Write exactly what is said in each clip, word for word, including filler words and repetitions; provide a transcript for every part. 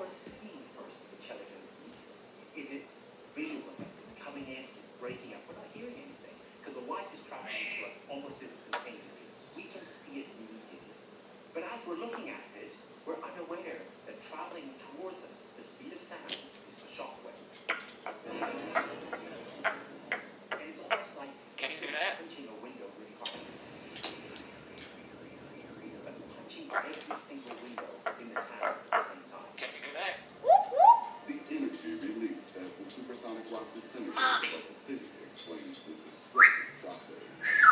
want to see first with the Chelicans is its visual effect. It's coming in, it's breaking up. We're not hearing anything because the light is traveling to us almost instantaneously. We can see it immediately. But as we're looking at it, we're unaware that traveling towards us, the speed of sound is the shock wave. And it's almost like punching a window really hard. But punching every single window in the town at the same time. Can you do that? The energy released as the supersonic rock disintegrated above the city explains the destructive shockwave.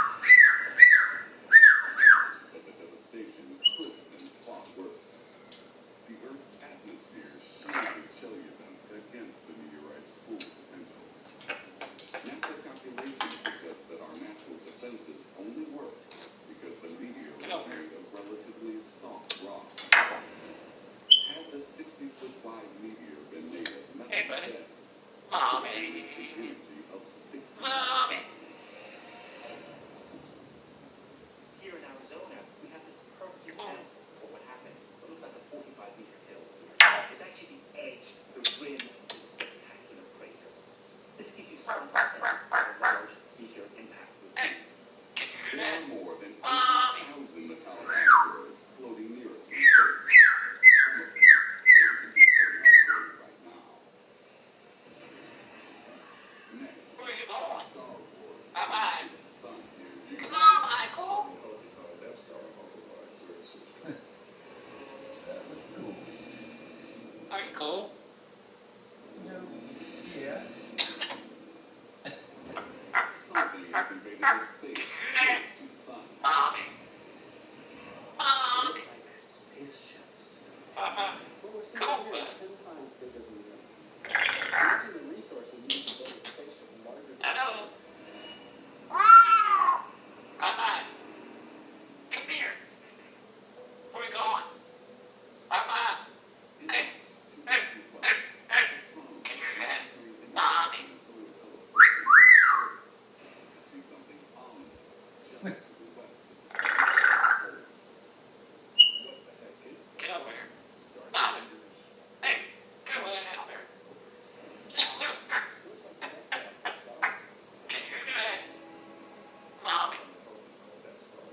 But the devastation could have been far worse. The Earth's atmosphere shielded Chelyabinsk against the meteorite's full potential. NASA calculations suggest that our natural defenses only worked because the meteor was made of relatively soft rock. Had the sixty-foot wide meteor been made of metal instead, it would release the energy of sixty tons. Here in Arizona, we have the perfect example of what happened. What looks like a forty-five meter hill. It's actually the edge, the rim of this spectacular crater. This gives you some sense of what a large meteor impact would be. There are more than eighty thousand metallic asteroids floating near us in space. Some of them can be heard out right now. Next, Star Wars comes to the sun near you. Come on, Michael! It's not a Death Star, Are you cool? No. Yeah. Something has invaded the space close to the sun. Mommy! Mommy! Like spaceships. Uh-huh. What we're seeing Cool, here man. is ten times bigger than the Earth. Imagine the resources needed to build a spaceship larger than Hello? Bye-bye. Come here. Where are we going? Bye-bye. In Hey, two hey, thousand twelve, hey, hey. astronomers Can you hear that? monitoring the Mommy. the solar telescope observed see something ominous just to the west of the southern pole. What the heck is that? Get over here. Star Mommy. Traders. Hey, get over there out there. Looks like the best stuff in Star Wars. Can you hear that? Mommy. It's called Death Star.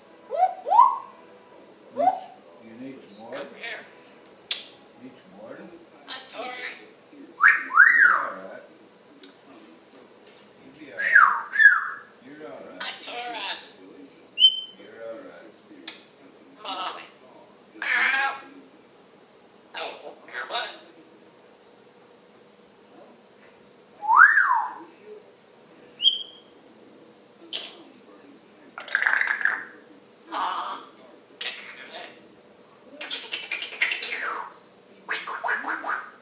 You need some more? Come here. Need some more? Planet-sized I'm sorry. meteors appear to be You're alright. close to the sun's surface. You'll be alright. You're alright. That's all right. Population, but You're the alright. sphere presence of Mommy. the star is Ow. an incidence. Oh, you're what? The sun burns hydrogen, perfect Mom. fuel Can you hear that? for starfish.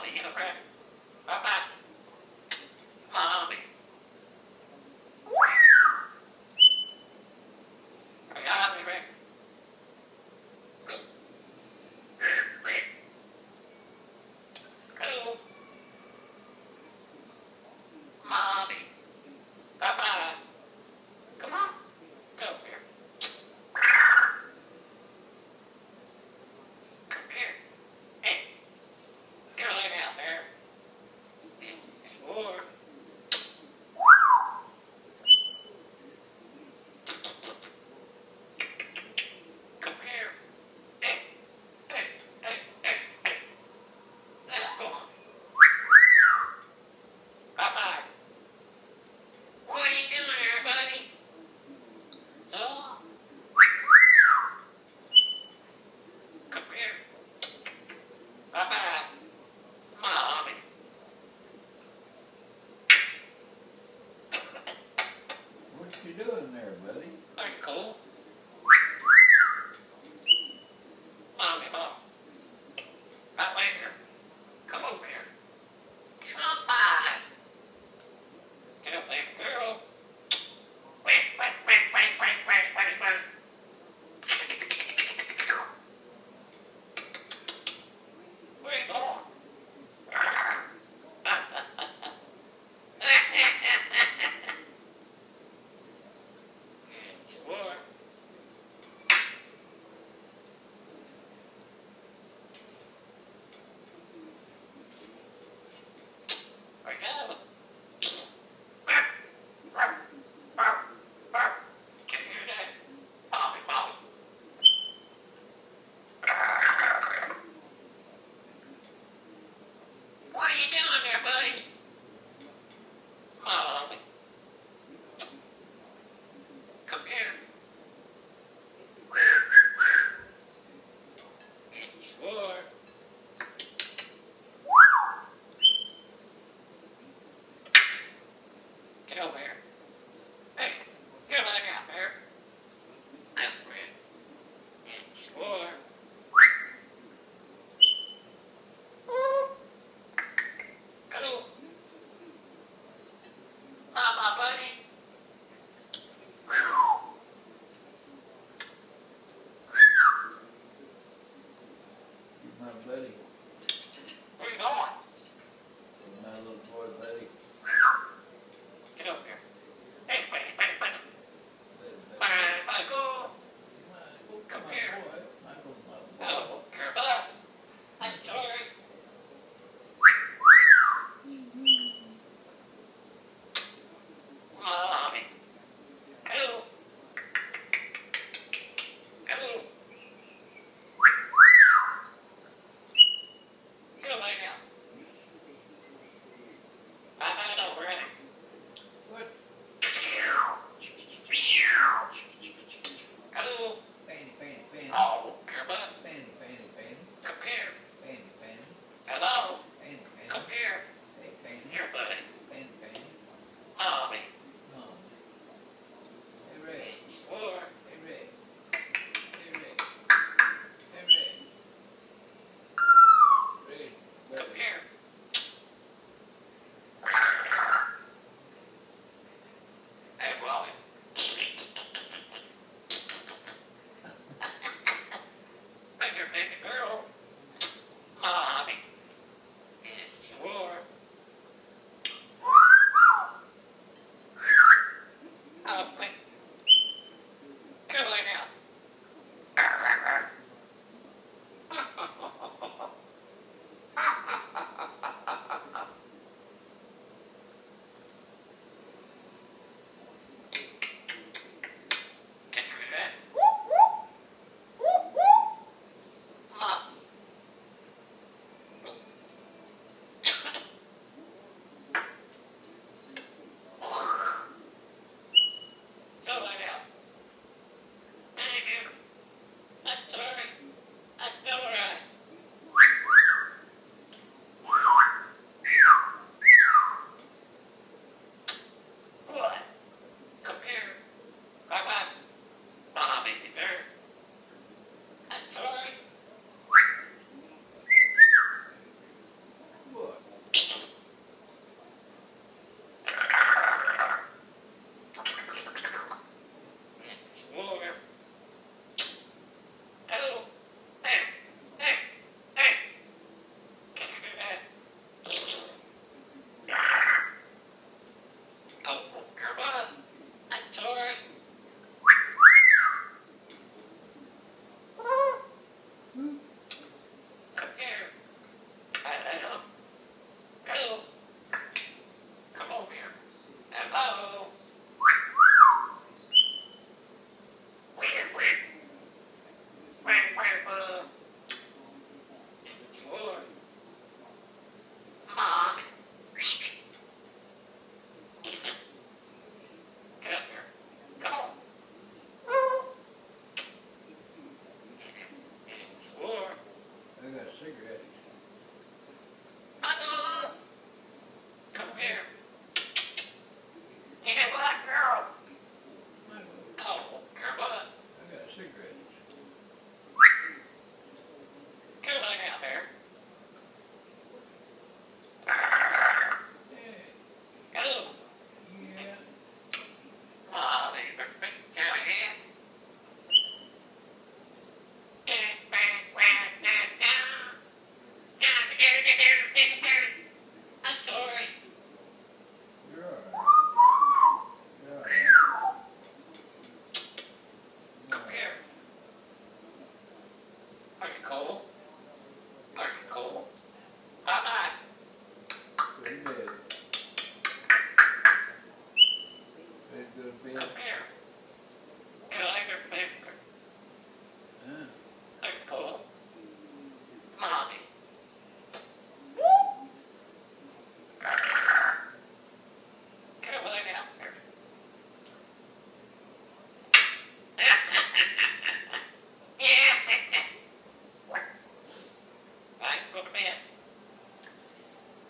Mommy, over. Papa. Mommy. I got me, Rick. Hello. Mommy. Papa. Come on. Go here. Come here. Hey. Go lay down there. Or. Come here. Hey. Hey. Hey. Hey. Hey. Oh. Papa. What are you doing there, buddy? Oh. Come here. Papa. Mommy. What you doing there, buddy? Are you cool? Mommy, Mom. Papa here. Come over here. Come on. Get up there, girl. Wait, wait, wait, wait, wait, wait, wait, wait. Where you going? Sure. I have it. Can you hear that? Mommy, Mommy. What are you doing there, buddy? Mommy. Come here. Sure.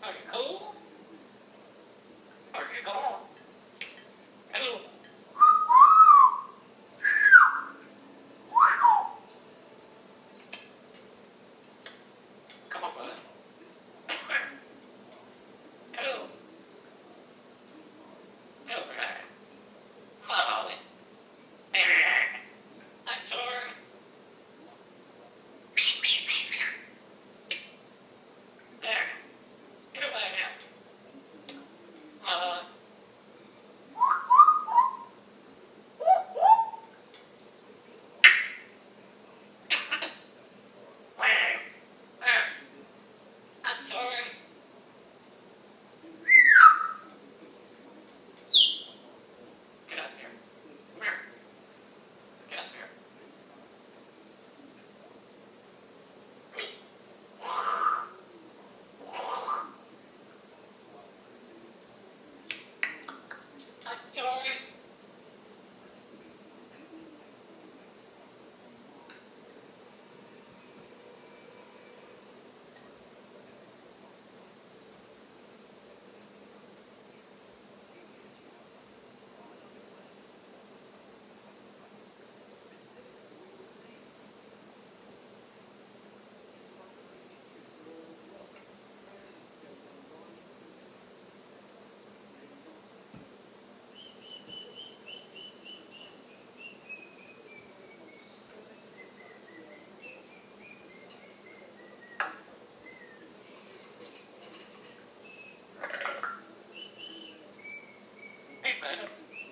Are you cool? Are you cool? Hello? Come on, bud. Hello? Hello, Brad. Hello. I'm sorry. There. Get away now. Uh, there. I'm sorry. Get up here. Come here. Get up here. I'm sorry. Hey, man.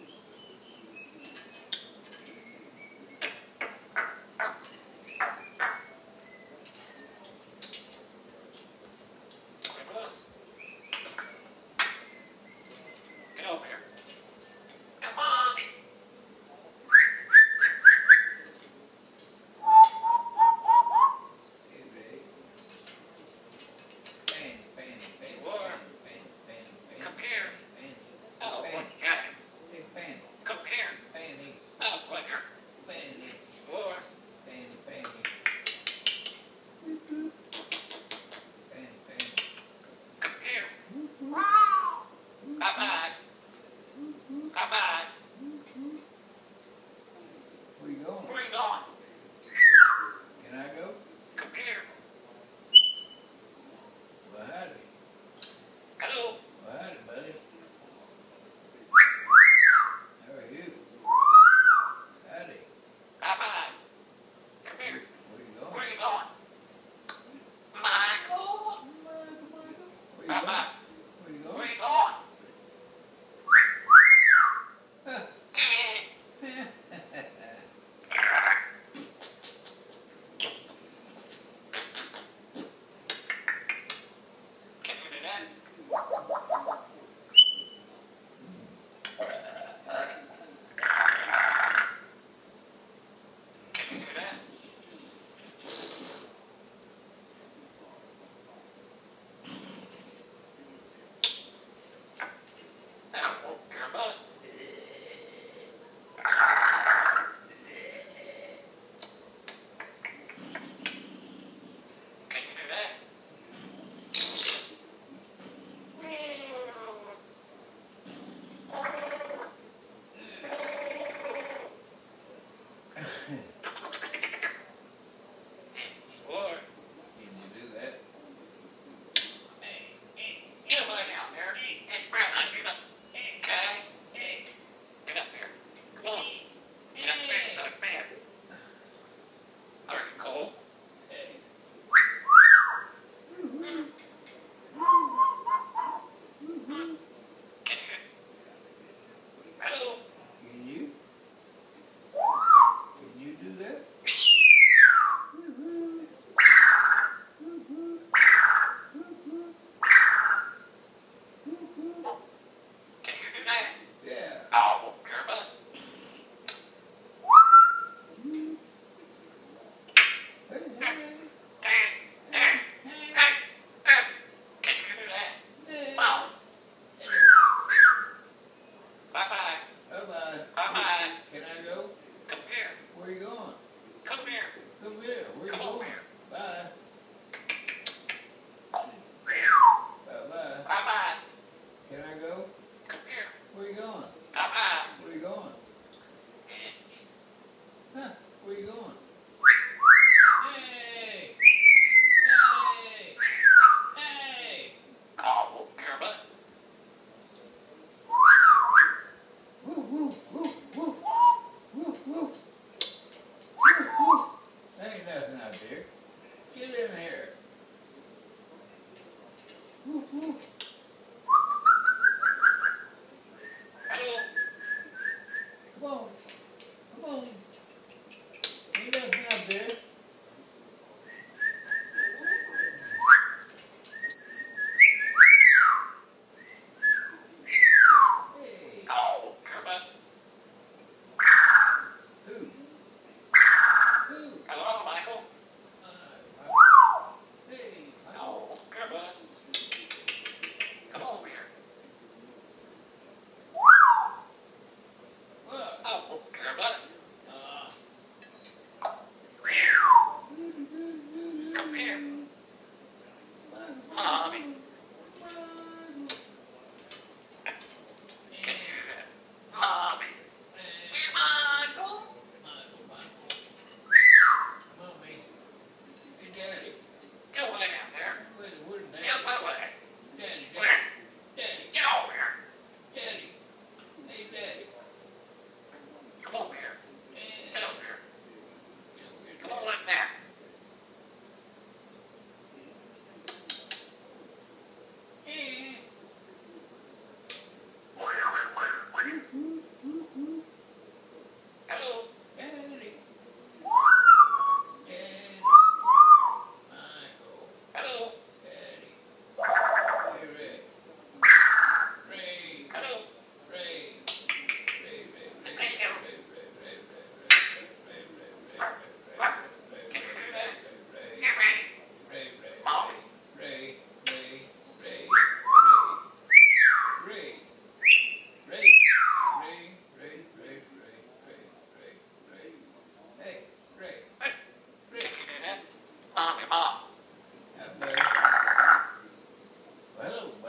Get over here. Come on. Hey, Ray. Fanny, Fanny, Fanny, War. Fanny, Fanny, Fanny, Come here. Fanny, Oh, Fanny, what got it? hey, Fanny, Come here. Fanny, Oh, what got Fanny, War. Fanny, Fanny. Fanny, Fanny. Come here. Bye-bye. Bye-bye. Where you going? Where you going? Can I go? Come here. Well, howdy. Hello. Well, howdy, buddy. How are you? Howdy. Bye-bye. Come here. Where you going? Where you going? Michael. Where you going? Bye-bye. Where you Where going? you going? Can you do that? Can you do that?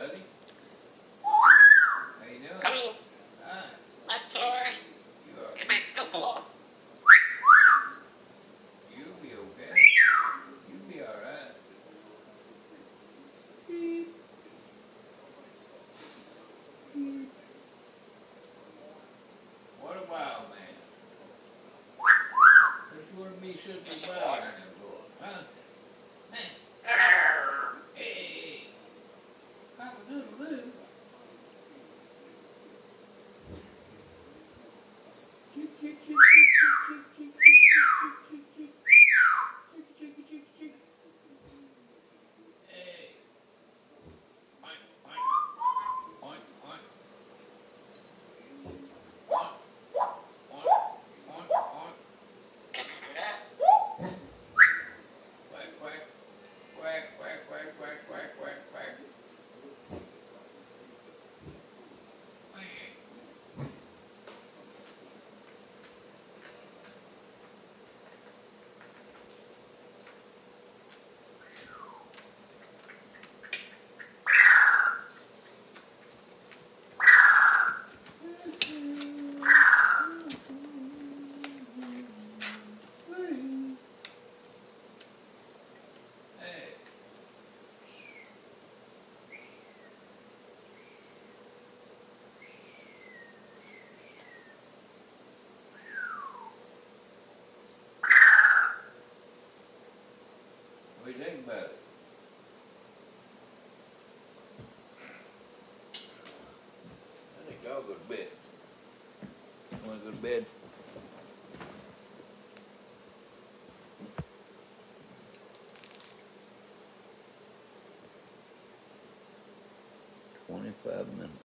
buddy? How you doing? Hello. Hi. That's yours. You are. Come here. Go below. You'll be okay. You'll be alright. What a wild man. Don't you want to be such a wild man, boy? Huh? Hey. Cock-a-doodle-doo. Chick, chick, chick, chick, chick, chick, chick, chick, chick, chick, chick, chick, chick, chick, chick. Hey. Oink, oink. Oink, oink. Oink, oink, oink. Quack, quack. Quack, quack, quack, quack, quack, quack, quack. Quack. Hey. What do you think about it? I think I'll go to bed. You wanna go to bed? Twenty-five minutes.